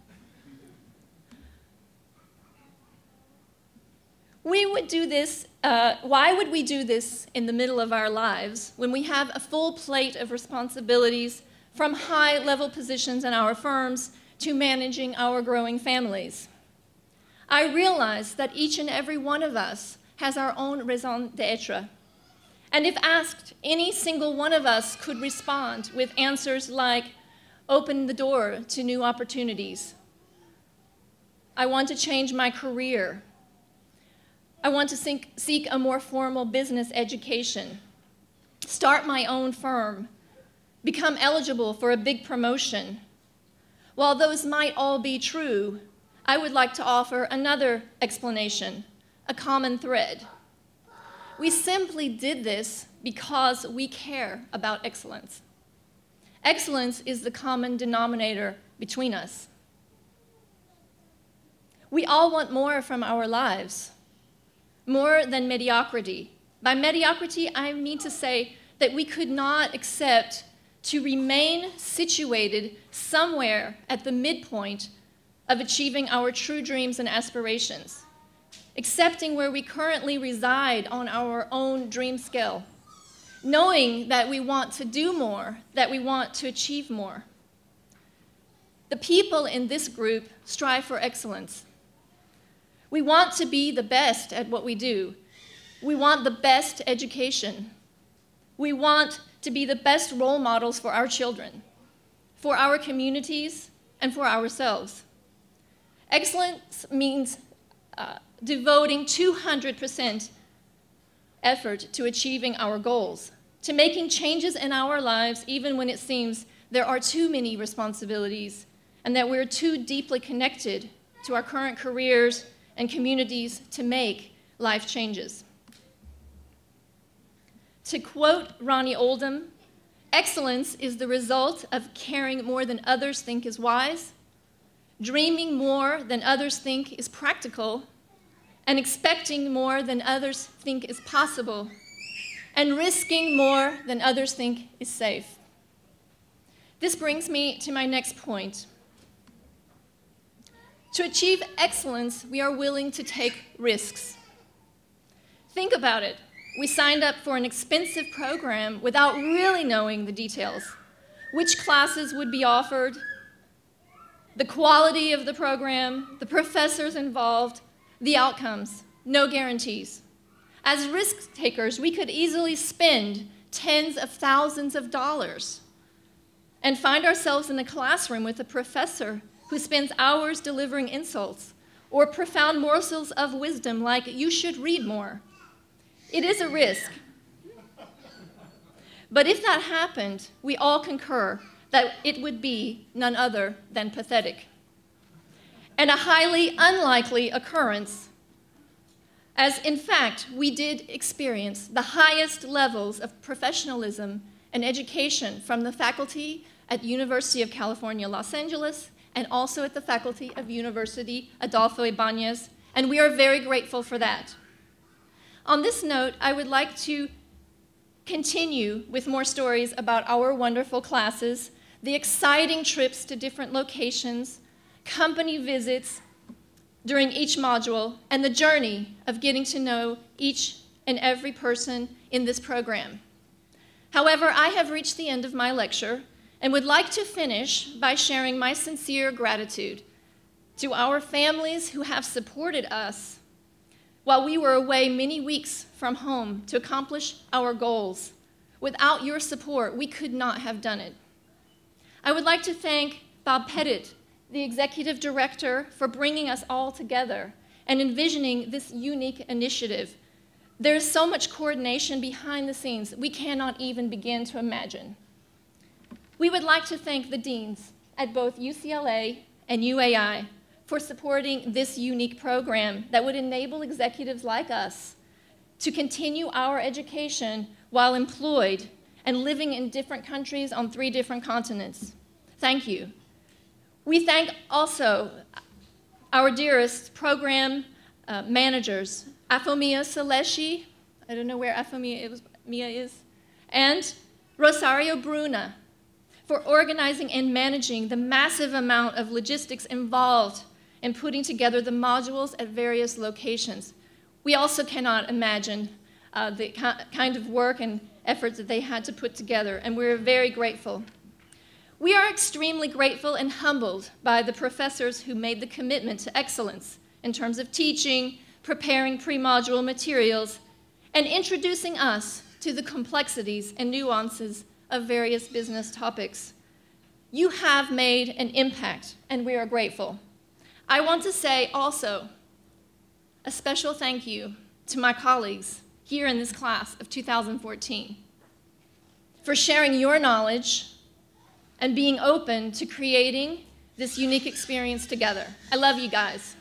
We would do this, why would we do this in the middle of our lives when we have a full plate of responsibilities from high-level positions in our firms to managing our growing families? I realize that each and every one of us has our own raison d'etre. And if asked, any single one of us could respond with answers like, open the door to new opportunities. I want to change my career. I want to seek a more formal business education, start my own firm, become eligible for a big promotion. While those might all be true, I would like to offer another explanation, a common thread. We simply did this because we care about excellence. Excellence is the common denominator between us. We all want more from our lives, more than mediocrity. By mediocrity, I mean to say that we could not accept to remain situated somewhere at the midpoint of achieving our true dreams and aspirations, accepting where we currently reside on our own dream scale, knowing that we want to do more, that we want to achieve more. The people in this group strive for excellence. We want to be the best at what we do. We want the best education. We want to be the best role models for our children, for our communities, and for ourselves. Excellence means devoting 200% effort to achieving our goals, to making changes in our lives even when it seems there are too many responsibilities and that we're too deeply connected to our current careers and communities to make life changes. To quote Ronnie Oldham, excellence is the result of caring more than others think is wise, dreaming more than others think is practical, and expecting more than others think is possible, and risking more than others think is safe. This brings me to my next point. To achieve excellence, we are willing to take risks. Think about it. We signed up for an expensive program without really knowing the details. Which classes would be offered, the quality of the program, the professors involved, the outcomes, no guarantees. As risk takers, we could easily spend tens of thousands of dollars and find ourselves in a classroom with a professor who spends hours delivering insults or profound morsels of wisdom like, "You should read more." It is a risk. But if that happened, we all concur that it would be none other than pathetic, and a highly unlikely occurrence, as in fact we did experience the highest levels of professionalism and education from the faculty at University of California, Los Angeles, and also at the faculty of University Adolfo Ibáñez, and we are very grateful for that. On this note, I would like to continue with more stories about our wonderful classes, the exciting trips to different locations, company visits during each module, and the journey of getting to know each and every person in this program. However, I have reached the end of my lecture and would like to finish by sharing my sincere gratitude to our families who have supported us while we were away many weeks from home to accomplish our goals. Without your support, we could not have done it. I would like to thank Bob Pettit, the executive director, for bringing us all together and envisioning this unique initiative. There is so much coordination behind the scenes we cannot even begin to imagine. We would like to thank the deans at both UCLA and UAI for supporting this unique program that would enable executives like us to continue our education while employed and living in different countries on 3 different continents. Thank you. We thank also our dearest program managers, Afomia Saleshi, I don't know where Afomia is, and Rosario Bruna, for organizing and managing the massive amount of logistics involved in putting together the modules at various locations. We also cannot imagine the kind of work and efforts that they had to put together, and we're very grateful. We are extremely grateful and humbled by the professors who made the commitment to excellence in terms of teaching, preparing pre-module materials, and introducing us to the complexities and nuances of various business topics. You have made an impact, and we are grateful. I want to say also a special thank you to my colleagues here in this class of 2014 for sharing your knowledge and being open to creating this unique experience together. I love you guys.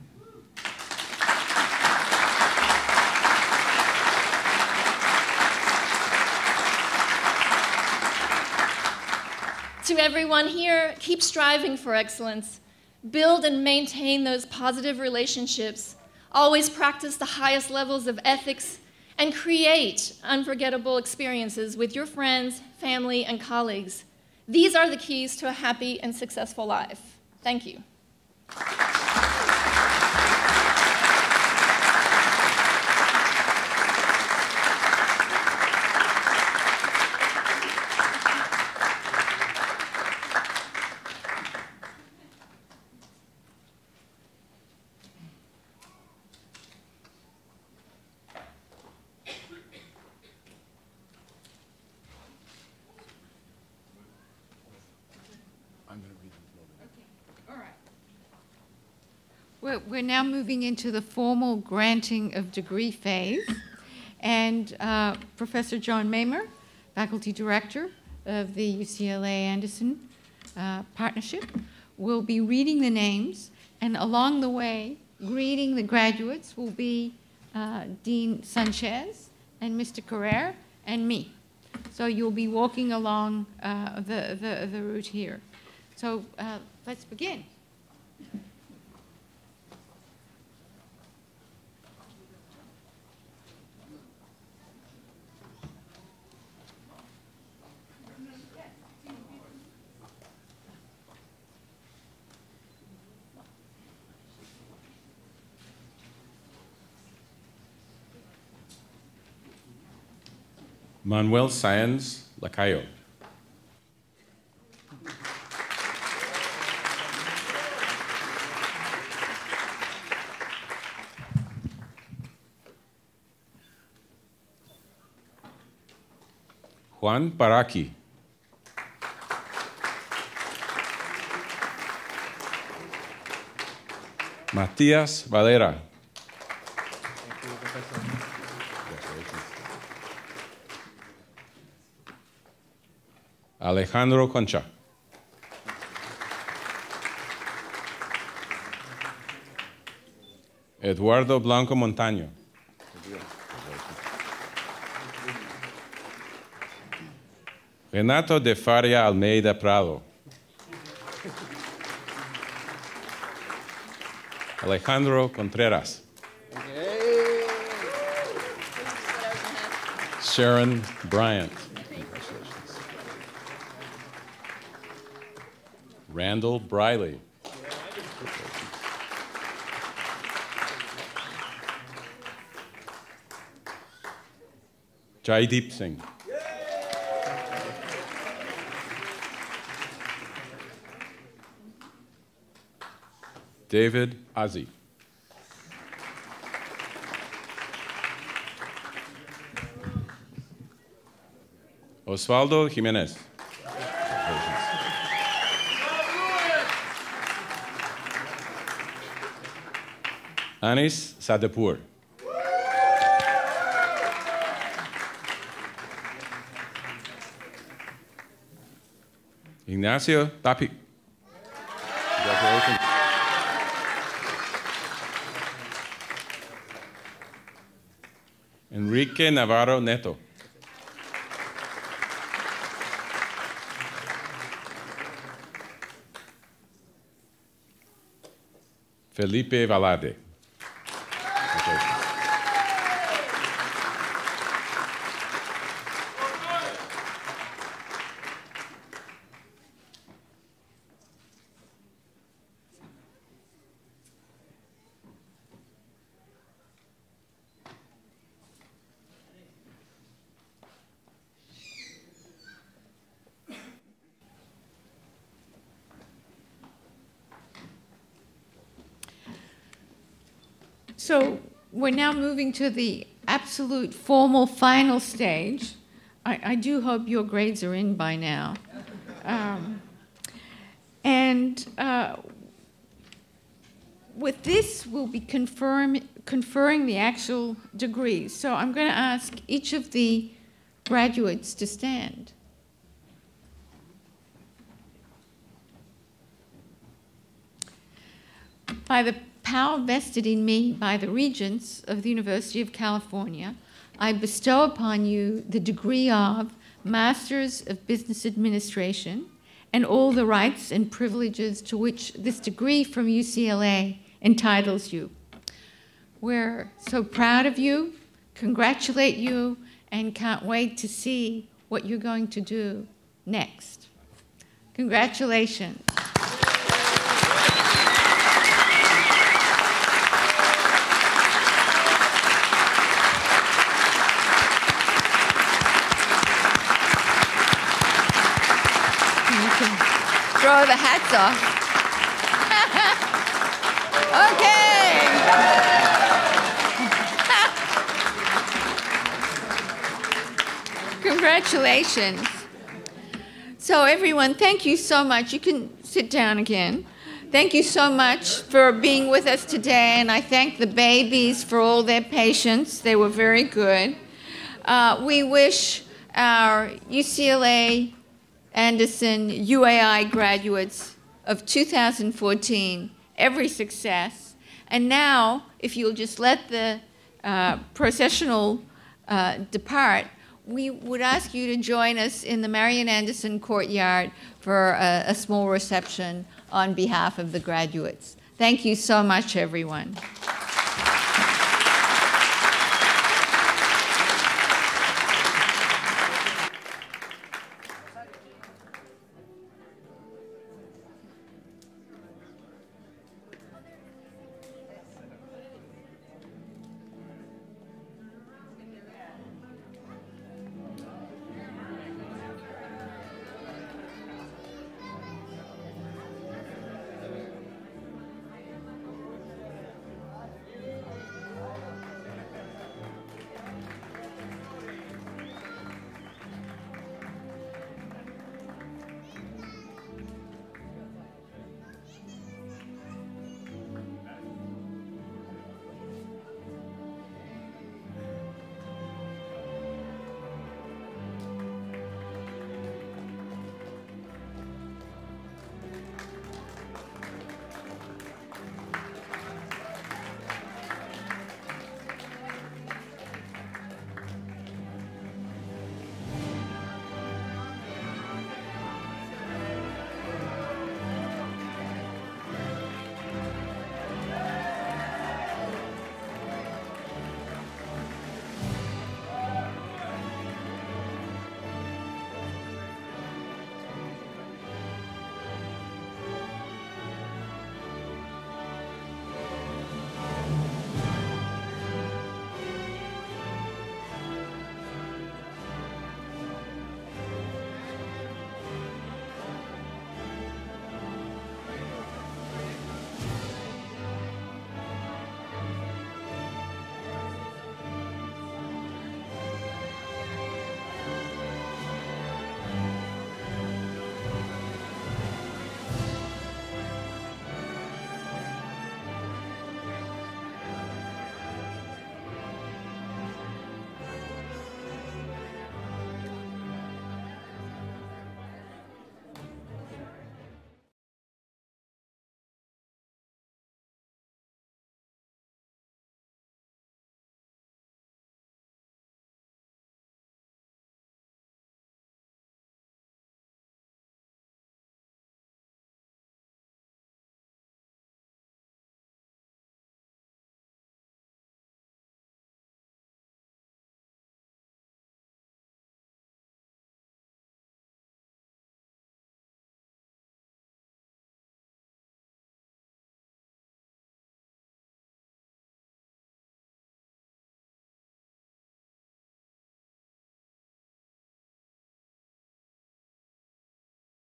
To everyone here, keep striving for excellence. Build and maintain those positive relationships. Always practice the highest levels of ethics and create unforgettable experiences with your friends, family, and colleagues. These are the keys to a happy and successful life. Thank you. We're now moving into the formal granting of degree phase. And Professor John Mamer, Faculty Director of the UCLA Anderson Partnership, will be reading the names, and along the way, greeting the graduates will be Dean Sanchez and Mr. Carrere and me. So you'll be walking along the route here. So let's begin. Manuel Sáenz Lacayo. Juan Paraki. Matías Valera. Alejandro Concha. Eduardo Blanco Montaño. Renato de Faria Almeida Prado. Alejandro Contreras. Sharon Bryant. Randall Briley. Jaideep Singh. David Azi. Osvaldo Jimenez. Anis Sadepur. Ignacio Tapi. Congratulations. Enrique Navarro Neto. Felipe Valade. So we're now moving to the absolute formal final stage. I do hope your grades are in by now. With this, we'll be conferring the actual degrees. So I'm going to ask each of the graduates to stand. By the power vested in me by the Regents of the University of California, I bestow upon you the degree of Masters of Business Administration and all the rights and privileges to which this degree from UCLA entitles you. We're so proud of you, congratulate you, and can't wait to see what you're going to do next. Congratulations. Throw the hats off. Okay. Congratulations. So everyone, thank you so much. You can sit down again. Thank you so much for being with us today, and I thank the babies for all their patience. They were very good. We wish our UCLA Anderson UAI graduates of 2014 every success. And now, if you'll just let the processional depart, we would ask you to join us in the Marian Anderson courtyard for a small reception on behalf of the graduates. Thank you so much, everyone.